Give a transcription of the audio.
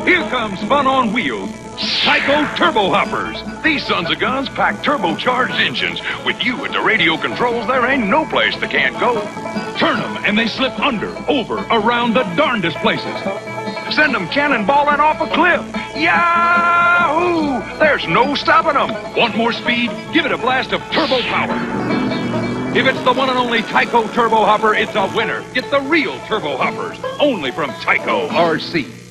Here comes fun on wheels. Tyco Turbo Hoppers. These sons of guns pack turbocharged engines. With you at the radio controls, there ain't no place they can't go. Turn them and they slip under, over, around the darndest places. Send them cannonballing off a cliff. Yahoo! There's no stopping them. Want more speed? Give it a blast of turbo power. If it's the one and only Tyco Turbo Hopper, it's a winner. Get the real Turbo Hoppers, only from Tyco RC.